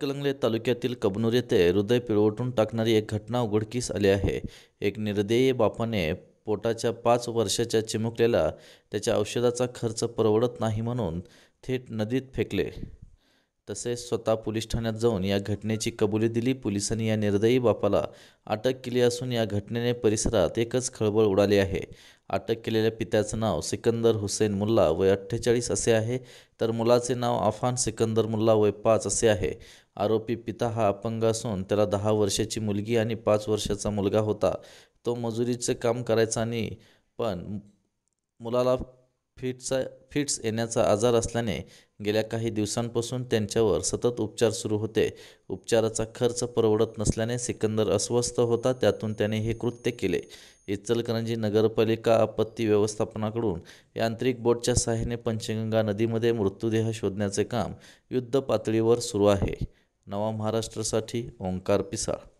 हातकणंगले तालुक्यातील कबनूर येथे हृदय पिळवटून टाकणारी एक घटना उघडकीस आली आहे। एक निर्दयी बापाने पोटाच्या 5 वर्षाच्या चिमुकल्याला त्याच्या औषधाचा खर्च परवडत नाही म्हणून थेट नदीत फेकले। तसेच स्वतः पोलीस ठाण्यात जाऊन या घटनेची कबुली दिली। पोलिसांनी या निर्दयी बापाला अटक केली असून या घटनेने परिसरात एकच खळबळ उडाली आहे। अटक केलेल्या पित्याचं नाव सिकंदर हुसेन मुल्ला वय 48 असे आहे, तर मुलाचे नाव अफान सिकंदर मुल्ला वय 5 असे आहे। आरोपी पिता हा अपंग असून त्याला 10 वर्षाची मुलगी आणि 5 वर्षाचा मुलगा होता। तो मजुरीचे काम करायचा आणि पण मुलाला फिट्स येण्याचा आजार असल्याने गेल्या काही दिवसांपासून त्यांच्यावर सतत उपचार सुरू होते। उपचाराचा खर्च परवडत नसल्याने सिकंदर अस्वस्थ होता, त्यातून त्याने हे कृत्य केले। इचलकरंजी नगरपालिका आपत्ती व्यवस्थापनाकडून यांत्रिक बोटच्या सहाय्याने पंचगंगा नदीमध्ये मृतदेह शोधण्याचे काम युद्धपातळीवर सुरू आहे। नवा महाराष्ट्रासाठी ओंकार पिसाळ।